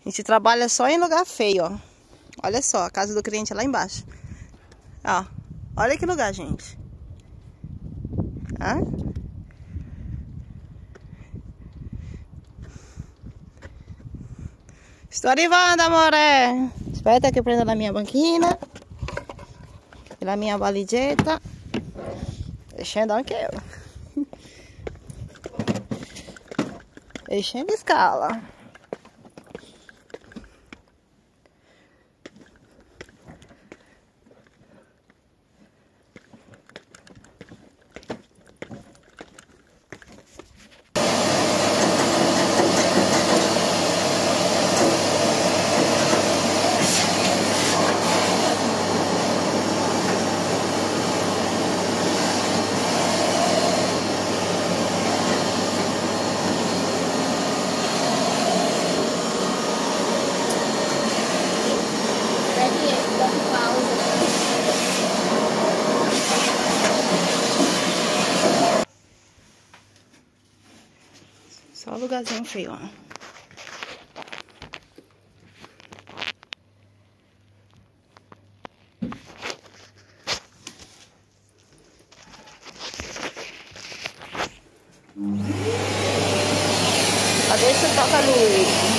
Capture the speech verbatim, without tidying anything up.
A gente trabalha só em lugar feio, ó. Olha só, a casa do cliente é lá embaixo. Ó, olha que lugar, gente. Hã? Estou arrivando, amore. Aspetta che prendo la mia banchina e la mia valigetta e scendo anche io. E scendo in scala. Só lugarzinho feio, ó. Cadê esse toca-luz?